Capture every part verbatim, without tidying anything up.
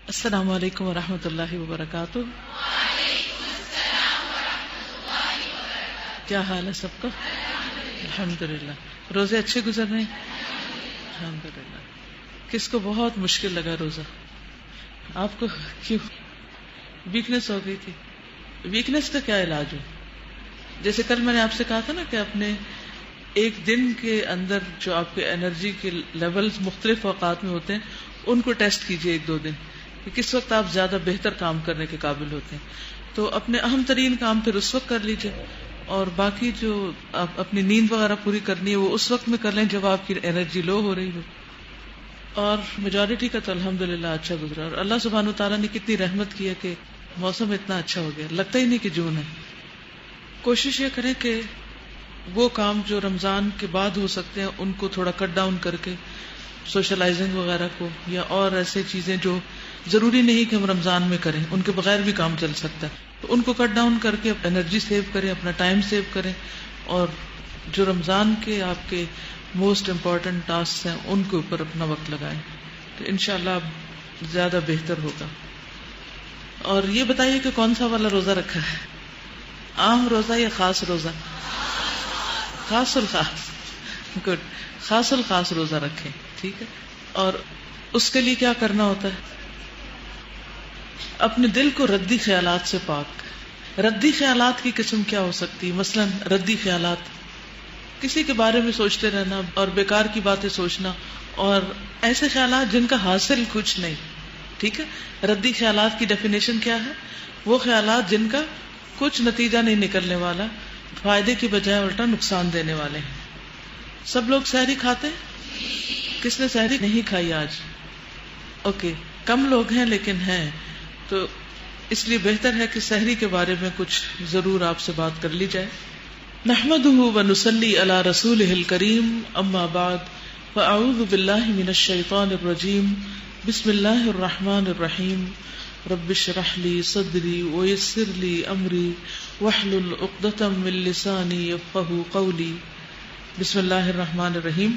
السلام علیکم ورحمۃ اللہ وبرکاتہ. کیا حال ہے سب کا؟ الحمدللہ. روزے اچھے گزر رہے ہیں؟ الحمدللہ. کس کو بہت مشکل لگا روزہ؟ آپ کو کیوں ویکنس ہو گئی تھی؟ ویکنس کا کیا علاج ہو؟ جیسے کل میں نے آپ سے کہا تھا نا کہ اپنے ایک دن کے اندر جو آپ کے انرجی کے لیولز مختلف اوقات میں ہوتے ہیں ان کو ٹیسٹ کیجئے ایک دو دن کہ کس وقت آپ زیادہ بہتر کام کرنے کے قابل ہوتے ہیں. تو اپنے اہم ترین کام پھر اس وقت کر لیجئے، اور باقی جو آپ اپنی نیند وغیرہ پوری کرنی ہے وہ اس وقت میں کر لیں جب آپ کی انرجی لو ہو رہی ہو. اور میجورٹی کا تو الحمدللہ اچھا گزرا، اور اللہ سبحانہ وتعالیٰ نے کتنی رحمت کی ہے کہ موسم اتنا اچھا ہو گیا، لگتا ہی نہیں کہ جون ہے. کوشش یہ کریں کہ وہ کام جو رمضان کے بعد ہو سکتے ہیں ان کو تھوڑا کٹ ڈاؤن کر کے، سوشلائزنگ وغیرہ کو، یا اور ایسے چیزیں جو ضروری نہیں کہ ہم رمضان میں کریں، ان کے بغیر بھی کام چل سکتا ہے، تو ان کو کٹ ڈاؤن کر کے انرجی سیو کریں، اپنا ٹائم سیو کریں، اور جو رمضان کے آپ کے موسٹ امپورٹنٹ ٹاسک ہیں ان کے اوپر اپنا وقت لگائیں، تو انشاءاللہ زیادہ بہتر ہوگا. اور یہ بتائیے کہ کون سا والا روزہ رکھا ہے؟ عام روزہ یا خاص روزہ؟ خاص الخاص. گڈ. خاص الخاص روزہ رکھیں، ٹھیک ہے. اور اس کے لیے کیا کرنا ہوتا ہے؟ اپنے دل کو ردی خیالات سے پاک. ردی خیالات کی قسم کیا ہو سکتی؟ مثلا ردی خیالات، کسی کے بارے میں سوچتے رہنا اور بیکار کی باتیں سوچنا، اور ایسے خیالات جن کا حاصل کچھ نہیں. ٹھیک ہے. ردی خیالات کی ڈیفینیشن کیا ہے؟ وہ خیالات جن کا کچھ نتیجہ نہیں نکلنے والا، فائدے کی بجائے الٹا نقصان دینے والے ہیں. سب لوگ سحری کھاتے ہیں؟ کس نے سحری نہیں کھائی آج؟ اوکے. کم لوگ ہیں لیکن ہیں، تو اس لیے بہتر ہے کہ سحری کے بارے میں کچھ ضرور آپ سے بات کر لی جائے. نحمده ونصلی علی رسولہ الکریم، اما بعد فاعوذ باللہ من الشیطان الرجیم. بسم اللہ الرحمن الرحیم. رب اشرح لی صدری ویسر لی امری واحلل عقدۃ من لسانی یفقہوا قولی. بسم اللہ الرحمن الرحیم.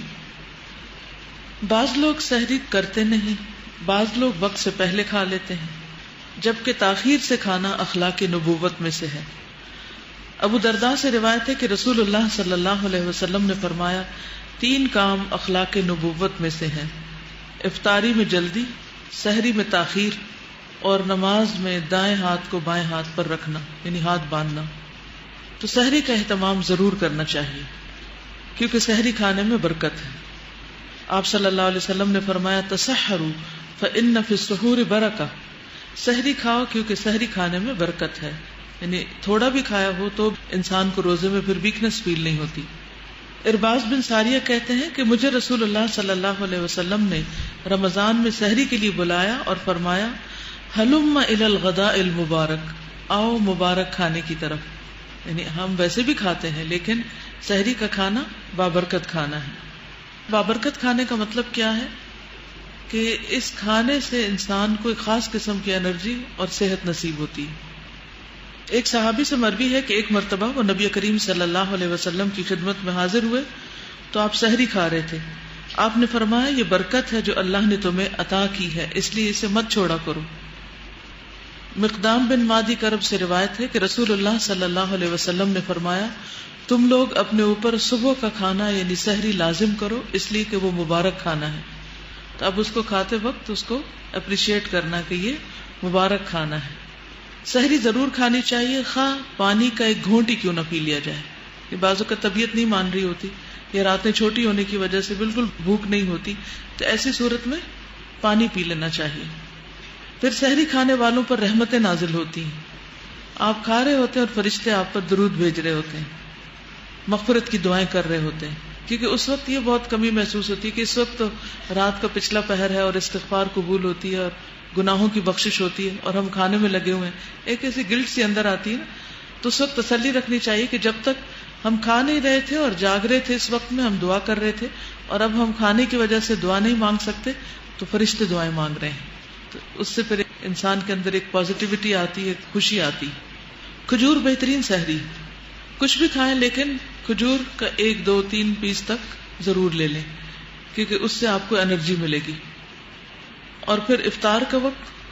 بعض لوگ سحری کرتے نہیں، بعض لوگ وقت سے پہلے کھا لیتے ہیں، جبکہ تاخیر سے کھانا اخلاق نبوت میں سے ہے. ابو درداء سے روایت ہے کہ رسول اللہ صلی اللہ علیہ وسلم نے فرمایا، تین کام اخلاق نبوت میں سے ہیں: افطاری میں جلدی، سحری میں تاخیر، اور نماز میں دائیں ہاتھ کو بائیں ہاتھ پر رکھنا، یعنی ہاتھ باندھنا. تو سحری کا اہتمام ضرور کرنا چاہیے کیونکہ سحری کھانے میں برکت ہے. آپ صلی اللہ علیہ وسلم نے فرمایا، تسحروا فإن فی السحور برکہ. سحری کھاؤ کیونکہ سحری کھانے میں برکت ہے. یعنی تھوڑا بھی کھایا ہو تو انسان کو روزے میں پھر ویکنس فیل نہیں ہوتی. ارباز بن ساریہ کہتے ہیں کہ مجھے رسول اللہ صلی اللہ علیہ وسلم نے رمضان میں سحری کے لیے بلایا اور فرمایا، ہلم الی الغداء المبارک، آؤ مبارک کھانے کی طرف. یعنی ہم ویسے بھی کھاتے ہیں لیکن سحری کا کھانا بابرکت کھانا ہے. بابرکت کھانے کا مطلب کیا ہے؟ کہ اس کھانے سے انسان کو ایک خاص قسم کی انرجی اور صحت نصیب ہوتی ہے. ایک صحابی سے مروی ہے کہ ایک مرتبہ وہ نبی کریم صلی اللہ علیہ وسلم کی خدمت میں حاضر ہوئے تو آپ سحری کھا رہے تھے. آپ نے فرمایا، یہ برکت ہے جو اللہ نے تمہیں عطا کی ہے، اس لیے اسے مت چھوڑا کرو. مقدام بن مادی کرب سے روایت ہے کہ رسول اللہ صلی اللہ علیہ وسلم نے فرمایا، تم لوگ اپنے اوپر صبح کا کھانا یعنی سحری لازم کرو، اس لیے کہ وہ مبارک کھانا ہے. تو اب اس کو کھاتے وقت اس کو اپریشیٹ کرنا کہ یہ مبارک کھانا ہے. سحری ضرور کھانی چاہیے، خواہ پانی کا ایک گھونٹ ہی کیوں نہ پی لیا جائے. یہ بعضوں کا طبیعت نہیں مان رہی ہوتی یا راتیں چھوٹی ہونے کی وجہ سے بالکل بھوک نہیں ہوتی، تو ایسی صورت میں پانی پی لینا چاہیے. پھر سحری کھانے والوں پر رحمتیں نازل ہوتی ہیں. آپ کھا رہے ہوتے ہیں اور فرشتے آپ پر درود بھیج رہے ہوتے ہیں، مغفرت کی دعائیں کر رہے ہوتے ہیں، کیونکہ اس وقت یہ بہت کمی محسوس ہوتی ہے کہ اس وقت تو رات کا پچھلا پہر ہے اور استغفار قبول ہوتی ہے اور گناہوں کی بخشش ہوتی ہے، اور ہم کھانے میں لگے ہوئے ہیں. ایک ایسی گلٹ سی اندر آتی ہے نا، تو اس وقت تسلی رکھنی چاہیے کہ جب تک ہم کھا نہیں رہے تھے اور جاگ رہے تھے اس وقت میں ہم دعا کر رہے تھے، اور اب ہم کھانے کی وجہ سے دعا نہیں مانگ سکتے تو فرشتے دعائیں مانگ رہے ہیں. تو اس سے پھر انسان کے اندر ایک پازیٹیوٹی آتی ہے، خوشی آتی. کھجور بہترین سحری. کچھ بھی کھائیں لیکن کھجور کا ایک دو تین پیس تک ضرور لے لیں، کیونکہ اس سے آپ کو انرجی ملے گی. اور پھر افطار کا وقت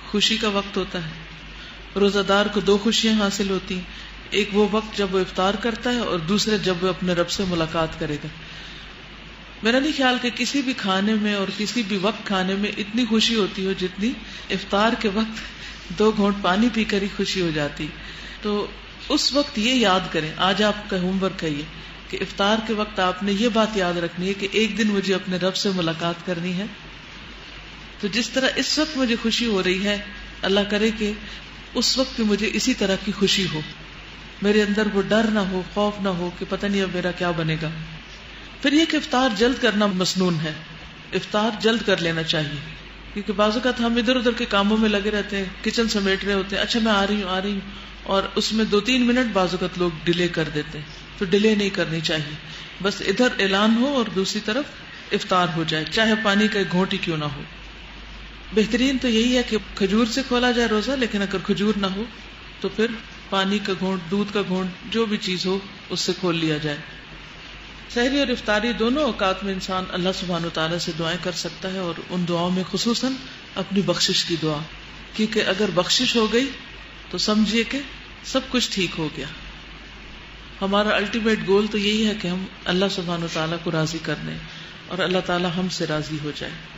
خوشی کا وقت ہوتا ہے. روزہ دار کو دو خوشیاں حاصل ہوتی ہیں, ایک وہ وقت جب وہ افطار کرتا ہے اور دوسرے جب وہ اپنے رب سے ملاقات کرے گا. میرا نہیں خیال کہ کسی بھی کھانے میں اور کسی بھی وقت کھانے میں اتنی خوشی ہوتی ہو جتنی افطار کے وقت دو گھونٹ پانی پی کر ہی خوشی ہو جاتی. تو اس وقت یہ یاد کریں, آج آپ کا ہوم ورک ہے یہ کہ افطار کے وقت آپ نے یہ بات یاد رکھنی ہے کہ ایک دن مجھے اپنے رب سے ملاقات کرنی ہے. تو جس طرح اس وقت مجھے خوشی ہو رہی ہے, اللہ کرے کہ اس وقت بھی مجھے اسی طرح کی خوشی ہو, میرے اندر وہ ڈر نہ ہو, خوف نہ ہو کہ پتہ نہیں اب میرا کیا بنے گا. پھر یہ کہ افطار جلد کرنا مسنون ہے, افطار جلد کر لینا چاہیے, کیونکہ بعض اوقات ہم ادھر ادھر کے کاموں میں لگے رہتے ہیں, کچن سمیٹ رہے ہوتے ہیں, اچھا میں آ رہی ہوں آ رہی ہوں اور اس میں دو تین منٹ بعض اوقات لوگ ڈیلے کر دیتے ہیں. تو ڈیلے نہیں کرنی چاہیے, بس ادھر اعلان ہو اور دوسری طرف افطار ہو جائے, چاہے پانی کا ایک گھونٹ ہی کیوں نہ ہو. بہترین تو یہی ہے کہ کھجور سے کھولا جائے روزہ, لیکن اگر کھجور نہ ہو تو پھر پانی کا گھونٹ, دودھ کا گھونٹ, جو بھی چیز ہو اس سے کھول لیا جائے. سحری اور افطاری دونوں اوقات میں انسان اللہ سبحانہ و تعالیٰ سے دعائیں کر سکتا ہے, اور ان دعاؤں میں خصوصاً اپنی بخشش کی دعا, کیونکہ اگر بخشش ہو گئی تو سمجھیے کہ سب کچھ ٹھیک ہو گیا. ہمارا الٹیمیٹ گول تو یہی ہے کہ ہم اللہ سبحانہ و تعالیٰ کو راضی کرنے اور اللہ تعالیٰ ہم سے راضی ہو جائے.